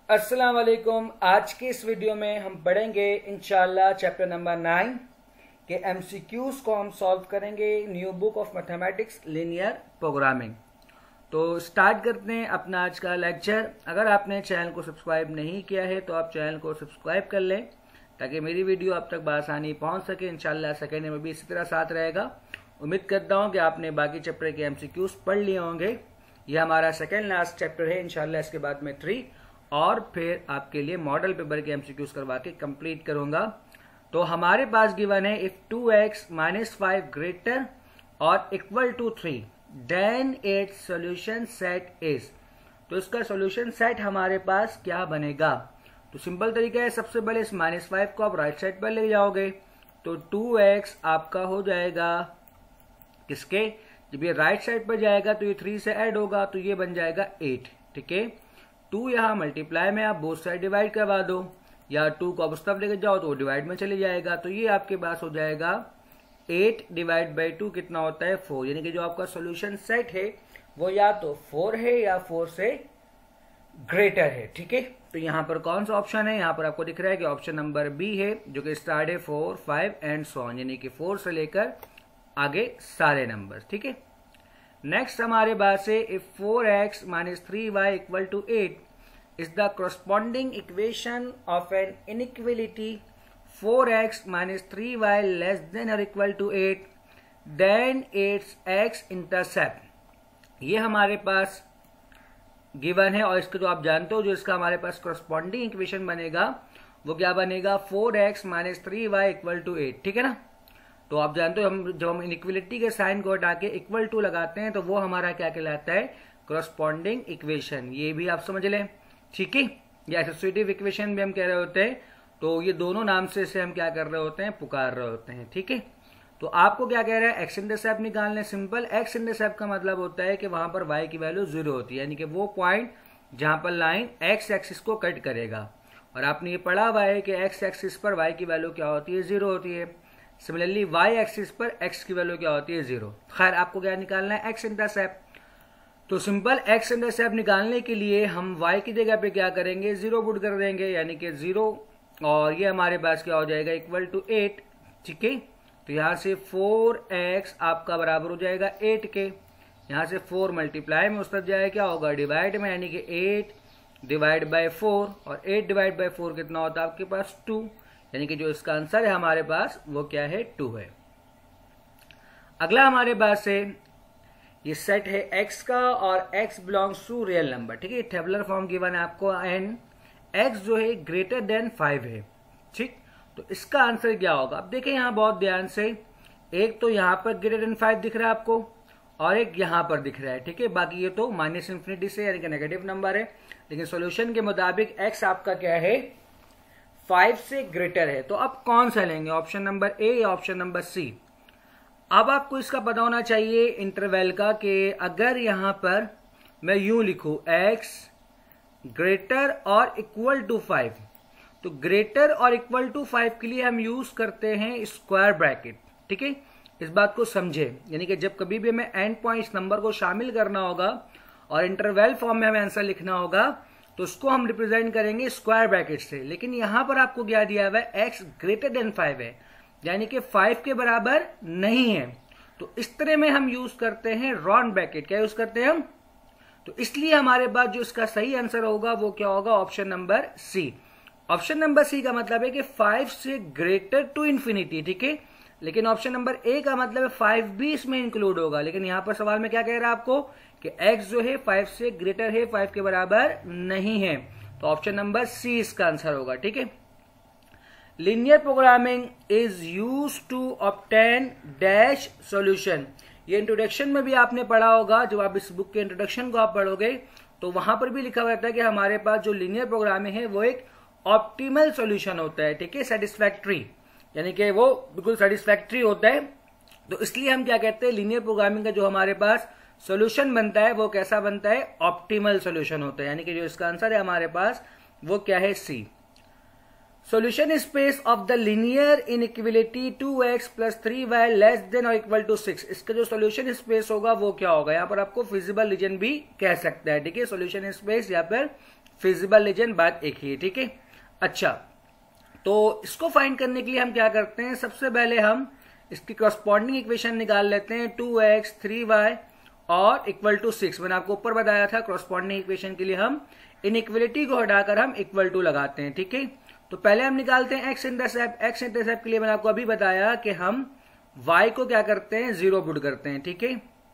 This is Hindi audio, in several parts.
अस्सलाम वालेकुम। आज के इस वीडियो में हम पढ़ेंगे इंशाल्लाह चैप्टर नंबर 9 के एमसीक्यूज को हम सॉल्व करेंगे new book of mathematics linear programming. तो स्टार्ट करते हैं अपना आज का लेक्चर। अगर आपने चैनल को सब्सक्राइब नहीं किया है तो आप चैनल को सब्सक्राइब कर लें ताकि मेरी वीडियो आप तक बआसानी पहुंच सके। इंशाल्लाह सेकेंड में भी इसी तरह साथ रहेगा। उम्मीद करता हूं कि आपने बाकी चैप्टर के एमसीक्यूज पढ़ लिए होंगे। यह हमारा सेकेंड लास्ट चैप्टर है। इंशाल्लाह इसके बाद में 3 और फिर आपके लिए मॉडल पेपर के एमसीक्यूज करवा के कंप्लीट करूंगा। तो हमारे पास गिवन है इफ 2x - 5 ग्रेटर और equal to 3 then it's solution set is. तो इसका सॉल्यूशन सेट हमारे पास क्या बनेगा? तो सिंपल तरीका है, सबसे पहले इस -5 को आप राइट साइड पर ले जाओगे तो 2x आपका हो जाएगा किसके, जब ये राइट साइड पर जाएगा तो ये 3 से ऐड होगा तो ये बन जाएगा 8। ठीक है, 2 यहाँ मल्टीप्लाई में आप बोथ साइड डिवाइड करवा दो या 2 को आप उस तरफ लेके जाओ तो वो डिवाइड में चले जाएगा। तो ये आपके पास हो जाएगा 8 डिवाइड बाई 2 कितना होता है 4। यानी कि जो आपका सॉल्यूशन सेट है वो या तो 4 है या 4 से ग्रेटर है। ठीक है, तो यहाँ पर कौन सा ऑप्शन है? यहाँ पर आपको दिख रहा है कि ऑप्शन नंबर बी है जो कि स्टार्ट है 4, 5 एंड सो ऑन, यानी कि 4 से लेकर आगे सारे नंबर। ठीक है, नेक्स्ट हमारे पास है if 4x - 3y equal to 8 is the corresponding equation of an inequality 4x - 3y less than or equal to 8 then its x intercept। ये हमारे पास गिवन है और इसको जो आप जानते हो जो इसका हमारे पास corresponding इक्वेशन बनेगा वो क्या बनेगा 4x - 3y इक्वल टू 8। ठीक है ना, तो आप जानते हो जब हम इनइक्वलिटी के साइन को हटा के इक्वल टू लगाते हैं तो वो हमारा क्या कहलाता है? Corresponding equation. ये भी आप समझ लें। ठीक है, या एसोसिएटिव इक्वेशन भी हम कह रहे होते हैं। तो ये दोनों नाम से इसे हम क्या कर रहे होते हैं? पुकार रहे होते हैं। ठीक है, तो आपको क्या कह रहा है? एक्स इंटरसेप्ट निकालने। सिंपल, एक्स इंटरसेप्ट का मतलब होता है कि वहां पर वाई की वैल्यू 0 होती है, यानी कि वो पॉइंट जहां पर लाइन एक्स एक्सिस को कट करेगा। और आपने ये पढ़ा हुआ है कि एक्स एक्सिस पर वाई की वैल्यू क्या होती है? 0 होती है। सिमिलरली वाई एक्सिस पर एक्स की वैल्यू क्या होती है? 0। खैर, आपको क्या निकालना है? X intercept. तो सिंपल एक्स इंटरसेप्ट निकालने के लिए हम वाई की जगह पे क्या करेंगे? 0 पुट कर देंगे, यानी कि 0 और ये हमारे पास क्या हो जाएगा? Equal to 8। ठीक है, तो यहां से 4x आपका बराबर हो जाएगा 8 के। यहां से 4 मल्टीप्लाई में उस तरफ जाएगा क्या होगा? डिवाइड में, यानी कि 8 डिवाइड बाई 4 और 8 डिवाइड बाई 4 कितना होता है आपके पास? 2। यानी कि जो इसका आंसर है हमारे पास वो क्या है? 2 है। अगला हमारे पास है ये सेट है x का और x belongs to real number. ठीक है, टेबुलर फॉर्म गिवन है आपको एंड x जो है ग्रेटर देन 5 है। ठीक, तो इसका आंसर क्या होगा? अब देखें यहाँ बहुत ध्यान से, एक तो यहाँ पर ग्रेटर देन 5 दिख रहा है आपको और एक यहाँ पर दिख रहा है। ठीक है, बाकी ये तो -∞ से यानी कि नेगेटिव नंबर है, लेकिन सोल्यूशन के मुताबिक x आपका क्या है? 5 से ग्रेटर है। तो अब कौन सा लेंगे? ऑप्शन नंबर ए या ऑप्शन नंबर सी? अब आपको इसका पता होना चाहिए इंटरवल का कि अगर यहां पर मैं यूं लिखूं x ग्रेटर और इक्वल टू 5, तो ग्रेटर और इक्वल टू 5 के लिए हम यूज करते हैं स्क्वायर ब्रैकेट। ठीक है, इस बात को समझे, यानी कि जब कभी भी हमें एंड पॉइंट्स नंबर को शामिल करना होगा और इंटरवल फॉर्म में हमें आंसर लिखना होगा तो उसको हम रिप्रेजेंट करेंगे स्क्वायर ब्रैकेट से। लेकिन यहां पर आपको क्या दिया हुआ है? x ग्रेटर देन 5 है, यानी कि 5 के बराबर नहीं है। तो इस तरह में हम यूज करते हैं राउंड ब्रैकेट। क्या यूज करते हैं हम? तो इसलिए हमारे पास जो इसका सही आंसर होगा वो क्या होगा? Option number C. Option number C का मतलब है कि 5 से ग्रेटर टू इंफिनिटी। ठीक है, लेकिन ऑप्शन नंबर ए का मतलब है 5 भी इसमें इंक्लूड होगा। लेकिन यहां पर सवाल में क्या कह रहा है आपको कि x जो है 5 से ग्रेटर है, 5 के बराबर नहीं है। तो ऑप्शन नंबर सी इसका आंसर होगा। ठीक है, linear programming is use to obtain dash solution. ये इंट्रोडक्शन में भी आपने पढ़ा होगा। जब आप इस बुक के इंट्रोडक्शन को आप पढ़ोगे तो वहां पर भी लिखा हुआ रहता है कि हमारे पास जो लीनियर प्रोग्रामिंग है वो एक ऑप्टिमल सॉल्यूशन होता है। ठीक है, सेटिस्फैक्ट्री, यानी कि वो बिल्कुल सेटिस्फैक्ट्री होता है। तो इसलिए हम क्या कहते हैं? लीनियर प्रोग्रामिंग का जो हमारे पास सॉल्यूशन बनता है वो कैसा बनता है? ऑप्टिमल सॉल्यूशन होता है। यानी कि जो इसका आंसर है हमारे पास वो क्या है? C. Solution space of the linear inequality 2x + 3y less than और इक्वल टू 6। इसका जो सॉल्यूशन स्पेस होगा वो क्या होगा? यहाँ पर आपको फिजिबल रीजन भी कह सकता है। ठीक है, सॉल्यूशन स्पेस या फिर फिजिबल रीजन बात एक ही है, ठीक है। अच्छा, तो इसको फाइंड करने के लिए हम क्या करते हैं, सबसे पहले हम इसकी करस्पॉन्डिंग इक्वेशन निकाल लेते हैं 2x 3y और इक्वल टू 6। मैंने आपको ऊपर बताया था करस्पॉन्डिंग इक्वेशन के लिए हम इनइक्वलिटी को हटाकर हम इक्वल टू लगाते हैं, ठीक है। तो पहले हम निकालते हैं एक्स इंटरसेप्ट। एक्स इंटरसेप्ट के लिए मैंने आपको अभी बताया कि हम y को क्या करते हैं, 0 पुट करते हैं, ठीक है।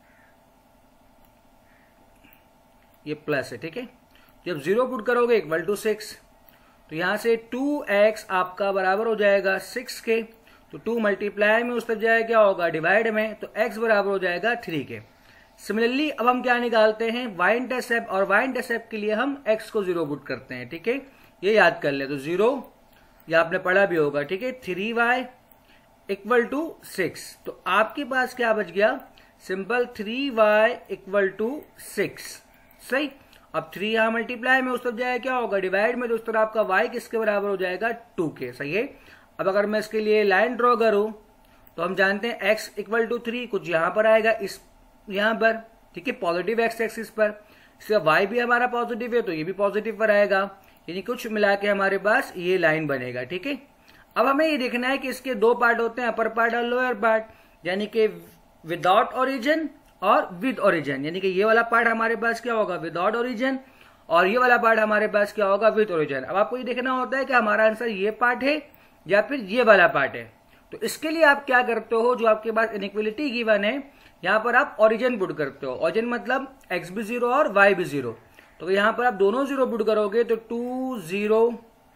ये प्लस है, ठीक है। जब 0 पुट करोगे इक्वल टू 6, तो यहां से 2x आपका बराबर हो जाएगा 6 के, तो 2 मल्टीप्लाई में उस तरफ जाएगा क्या होगा, डिवाइड में, तो x बराबर हो जाएगा 3 के। सिमिलरली अब हम क्या निकालते हैं, y इंटरसेप्ट, और y इंटरसेप्ट के लिए हम x को 0 पुट करते हैं, ठीक है। ये याद कर ले, तो 0 ये आपने पढ़ा भी होगा, ठीक है। 3y इक्वल टू 6, तो आपके पास क्या बच गया, सिंपल 3y इक्वल टू 6, सही। अब 3 यहां मल्टीप्लाई में उस तरफ जाएगा क्या होगा, डिवाइड में, तो उस तरफ आपका y किसके बराबर हो जाएगा, 2 के, सही है। अब अगर मैं इसके लिए लाइन ड्रॉ करूं तो हम जानते हैं x इक्वल टू 3 कुछ यहां पर आएगा, इस यहां पर, ठीक है, पॉजिटिव एक्स एक्सिस पर। इसका y भी हमारा पॉजिटिव है तो ये भी पॉजिटिव पर आएगा, यानी कुछ मिला के हमारे पास ये लाइन बनेगा, ठीक है। अब हमें ये देखना है कि इसके दो पार्ट होते हैं, अपर पार्ट और लोअर पार्ट, यानी कि विदाउट ओरिजिन और विद ओरिजिन। यानी कि ये वाला पार्ट हमारे पास क्या होगा, विदाउट ओरिजिन, और ये वाला पार्ट हमारे पास क्या होगा, विद ओरिजिन। अब आपको ये देखना होता है कि हमारा आंसर ये पार्ट है या फिर ये वाला पार्ट है। तो इसके लिए आप क्या करते हो, जो आपके पास इनइक्वलिटी गिवन है यहां पर आप ओरिजिन पुट करते हो। ओरिजिन मतलब x भी 0 और y भी 0, तो यहां पर आप दोनों 0 पुट करोगे तो 2 0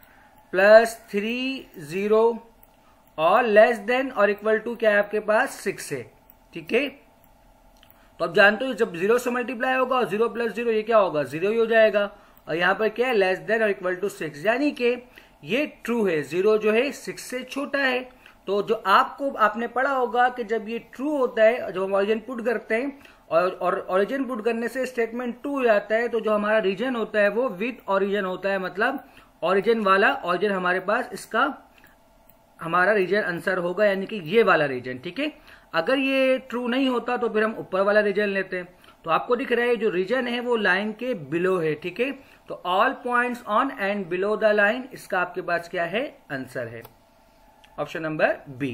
प्लस 3 0 और लेस देन और इक्वल टू क्या है आपके पास 6 है, ठीक है। तो आप जानते हो जब 0 से मल्टीप्लाई होगा और 0 प्लस 0 ये क्या होगा, 0 ही हो जाएगा, और यहां पर क्या है, लेस देन और इक्वल टू 6, यानी कि ये ट्रू है, 0 जो है 6 से छोटा है। तो जो आपने पढ़ा होगा कि जब ये ट्रू होता है, जब हम ओरिजिन पुट करते हैं और ओरिजिन पुट करने से स्टेटमेंट ट्रू हो जाता है, तो जो हमारा रीजन होता है वो विद ओरिजिन होता है, मतलब ओरिजिन वाला ओरिजिन हमारे पास इसका हमारा रीजन आंसर होगा, यानी कि ये वाला रीजन, ठीक है। अगर ये ट्रू नहीं होता तो फिर हम ऊपर वाला रीजन लेते हैं। तो आपको दिख रहा है जो रीजन है वो लाइन के बिलो है, ठीक है। तो all points on and below the line, इसका आपके पास क्या है, आंसर है option number B.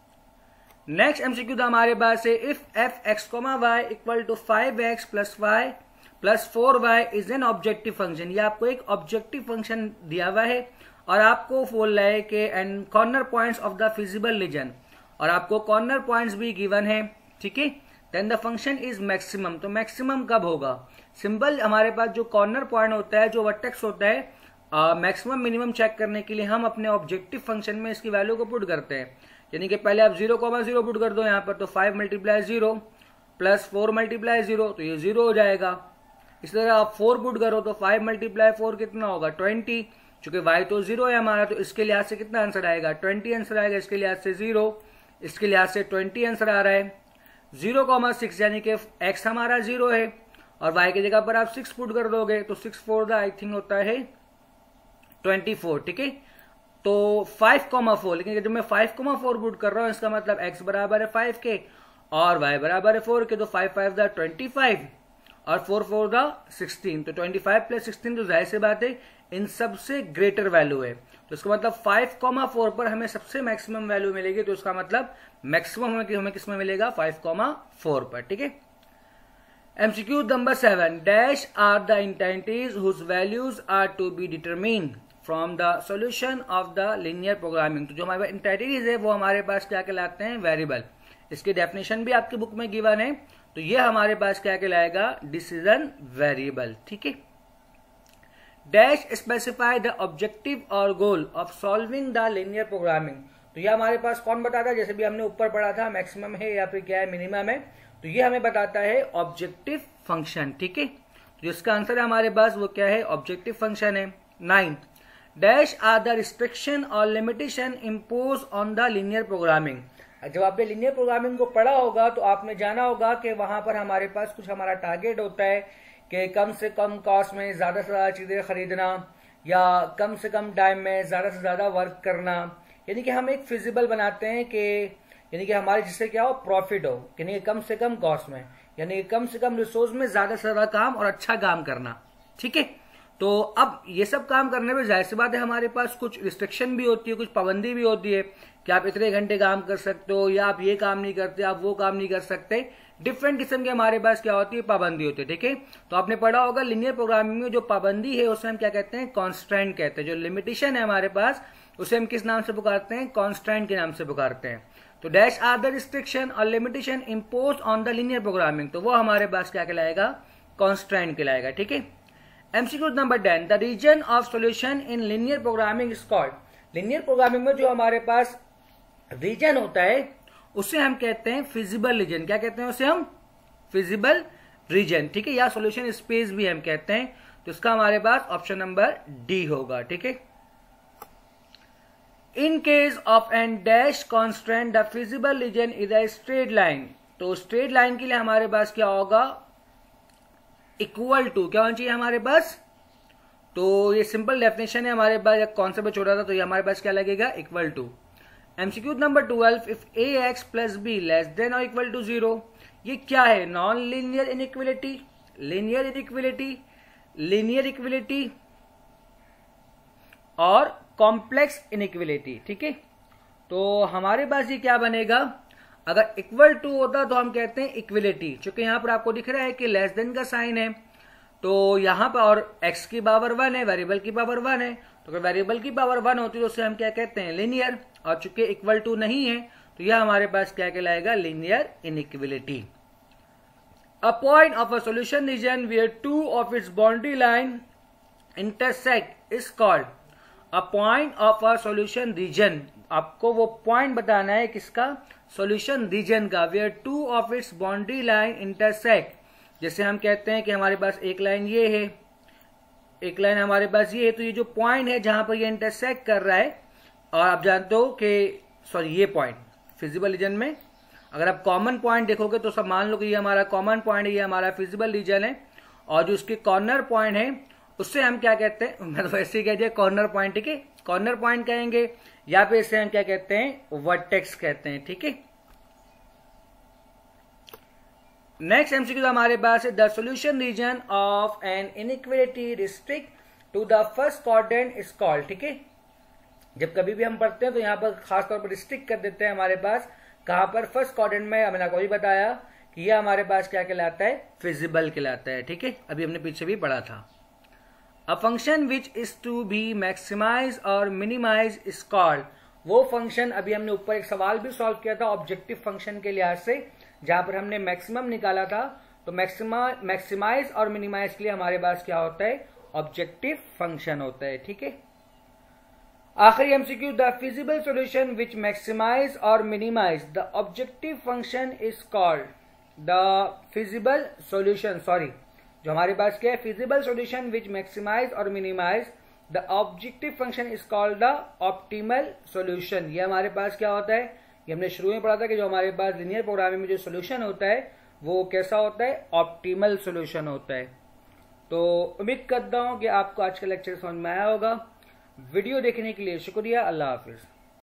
Next MCQ था हमारे पास है, if F X Y equal to 5x plus Y plus 4y is an objective function. ये आपको एक ऑब्जेक्टिव फंक्शन दिया हुआ है और आपको बोल रहा है कि and corner points of the feasible region, और आपको कॉर्नर पॉइंट्स भी गिवन है, ठीक है। Then the function is maximum, तो मैक्सिमम कब होगा, सिंपल हमारे पास जो कॉर्नर पॉइंट होता है, जो वर्टेक्स होता है, मैक्सिमम मिनिमम चेक करने के लिए हम अपने ऑब्जेक्टिव फंक्शन में इसकी वैल्यू को पुट करते हैं। यानी कि पहले आप 0,0 पुट कर दो यहाँ पर, तो 5 मल्टीप्लाई 0 प्लस 4 मल्टीप्लाई 0, तो ये 0 हो जाएगा। इस तरह आप 4 पुट करो तो 5 मल्टीप्लाई 4 कितना होगा, 20। चूंकि y तो 0 है हमारा, तो इसके लिहाज से कितना आंसर आएगा, 20 आंसर आएगा। इसके लिहाज से 0, इसके लिहाज से 20 आंसर आ रहा है। 0,6 यानी कि x हमारा 0 है और y की जगह पर आप 6 पुट कर दोगे तो 6 4 आई थिंक होता है 24, ठीक है। तो 5,4, लेकिन जब मैं 5,4 पुट कर रहा हूं इसका मतलब x बराबर है 5 के और y बराबर है 4 के, तो 5 5 द 25 और 4 4 द 16, तो 25 प्लस 16 तो जाहिर सी बात है इन सबसे ग्रेटर वैल्यू है। तो इसका मतलब 5,4 पर हमें सबसे मैक्सिमम वैल्यू मिलेगी, तो इसका मतलब मैक्सिमम हमें किसमें मिलेगा, 5,4 पर, ठीक है। MCQ number 7, dash are the entities whose values are to be determined from the solution of the linear programming. तो जो हमारे पास इंटेंटिज है वो हमारे पास क्या कहलाते हैं, वेरिएबल। इसकी डेफिनेशन भी आपकी बुक में गिवन है, तो ये हमारे पास क्या कहलाएगा, डिसीजन वेरिएबल, ठीक है। डैश स्पेसिफाई द ऑब्जेक्टिव और goal of solving the linear programming. तो ये हमारे पास कौन बताता है, जैसे भी हमने ऊपर पढ़ा था, मैक्सिमम है या फिर क्या है, मिनिमम है, तो ये हमें बताता है ऑब्जेक्टिव फंक्शन, ठीक है। तो जिसका आंसर है हमारे पास वो क्या है, ऑब्जेक्टिव फंक्शन है। 9, डैश आर द रिस्ट्रिक्शन और limitation impose on the linear programming. जब आपने लीनियर प्रोग्रामिंग को पढ़ा होगा तो आपने जाना होगा कि वहां पर हमारे पास कुछ हमारा टारगेट होता है कि कम से कम कॉस्ट में ज्यादा से ज्यादा चीजें खरीदना या कम से कम टाइम में ज्यादा से ज्यादा वर्क करना, यानी कि हम एक फिजिबल बनाते हैं कि यानी कि हमारे जिससे क्या हो, प्रॉफिट हो, यानी कि कम से कम कॉस्ट में, यानी कि कम से कम रिसोर्स में ज्यादा से ज्यादा काम और अच्छा काम करना, ठीक है। तो अब ये सब काम करने में जाहिर सी बात है हमारे पास कुछ रिस्ट्रिक्शन भी होती है, कुछ पाबंदी भी होती है कि आप इतने घंटे काम कर सकते हो, या आप ये काम नहीं करते, आप वो काम नहीं कर सकते। डिफरेंट किस्म के हमारे पास क्या होती है, पाबंदी होती है। ठीक है, तो आपने पढ़ा होगा लिनियर प्रोग्रामिंग में जो पाबंदी है उसे हम क्या कहते हैं, कॉन्स्ट्रेंट कहते हैं। जो लिमिटेशन है हमारे पास उसे हम किस नाम से पुकारते हैं, कॉन्स्ट्रेंट के नाम से पुकारते हैं। तो डैश आर द रिस्ट्रिक्शन और limitation impose on the linear programming, तो वो हमारे पास क्या कहलाएगा, कॉन्स्ट्रेंट कहलाएगा। ठीक है, MCQ number 10, the region of solution in linear programming is called. Linear programming में जो हमारे पास रीजन होता है उसे हम कहते हैं फिजिबल रीजन। क्या कहते हैं उसे हम, फिजिबल रीजन। ठीक है, या सॉल्यूशन स्पेस भी हम कहते हैं। तो इसका हमारे पास ऑप्शन नंबर डी होगा। ठीक है, in case of an dash constant the feasible region is a straight line. तो स्ट्रेट लाइन के लिए हमारे पास क्या होगा, इक्वल टू, क्या होना चाहिए हमारे पास, तो ये सिंपल डेफिनेशन है हमारे पास, कॉन्सेप्ट छोड़ा था तो ये हमारे पास क्या लगेगा, equal to. MCQ number 12, if ax plus B less than और इक्वल टू 0, ये क्या है, non linear inequality, linear inequality, linear equality और कॉम्प्लेक्स इनइक्वलिटी। ठीक है, तो हमारे पास ये क्या बनेगा, अगर इक्वल टू होता तो हम कहते हैं इक्वलिटी। चूंकि यहां पर आपको दिख रहा है कि लेस देन का साइन है, तो यहां पर और x की पावर 1 है, वेरिएबल की पावर 1 है, तो अगर वेरिएबल की पावर 1 होती है तो उसे हम क्या कहते हैं, लीनियर। और चूंकि इक्वल टू नहीं है तो यह हमारे पास क्या कहलाएगा, linear inequality. A point of a solution region where two of its boundary line intersect is called. A point of a solution region, आपको वो पॉइंट बताना है किसका, सॉल्यूशन रीजन का, where two of its boundary line intersect. जैसे हम कहते हैं कि हमारे पास एक लाइन ये है, एक लाइन हमारे पास ये है, तो ये जो पॉइंट है जहां पर ये इंटरसेक्ट कर रहा है, और आप जानते हो कि सॉरी ये पॉइंट फिजिबल रीजन में अगर आप कॉमन पॉइंट देखोगे तो सब मान लो कि ये हमारा कॉमन पॉइंट है, ये हमारा फिजिबल रीजन है, और जो उसके कॉर्नर पॉइंट है उससे हम क्या कहते हैं, मैं तो वैसे ही कह दिया कॉर्नर पॉइंट। ठीक है, कॉर्नर पॉइंट कहेंगे, या फिर इसे हम क्या कहते हैं, वर्टेक्स कहते हैं। ठीक है, नेक्स्ट एमसीक्यू हमारे पास है, the solution region of an inequality restrict to the first quadrant is called. ठीक है, जब कभी भी हम पढ़ते हैं तो यहाँ पर खासतौर पर रिस्ट्रिक्ट कर देते हैं हमारे पास, कहां पर, फर्स्ट क्वाड्रेंट में। मैंने आपको भी बताया कि यह हमारे पास क्या कहलाता है, फिजिबल कहलाता है। ठीक है, अभी हमने पीछे भी पढ़ा था। A function which is to be maximize और मिनिमाइज इज कॉल्ड। वो फंक्शन, अभी हमने ऊपर एक सवाल भी सॉल्व किया था ऑब्जेक्टिव फंक्शन के लिहाज से, जहां पर हमने मैक्सिमम निकाला था, तो मैक्सिमाइज और मिनिमाइज के लिए हमारे पास क्या होता है, ऑब्जेक्टिव फंक्शन होता है। ठीक है, आखिरी MCQ, the feasible solution which maximize और minimize the objective function is called. The feasible solution, sorry, जो हमारे पास क्या है, फिजिबल सॉल्यूशन विच मैक्सिमाइज और minimize the objective function is called the optimal solution. ये हमारे पास क्या होता है, ये हमने शुरू में पढ़ा था कि जो हमारे पास लिनियर प्रोग्रामिंग में जो सॉल्यूशन होता है वो कैसा होता है, ऑप्टिमल सॉल्यूशन होता है। तो उम्मीद करता हूं कि आपको आज का लेक्चर समझ में आया होगा। वीडियो देखने के लिए शुक्रिया, अल्लाह हाफिज।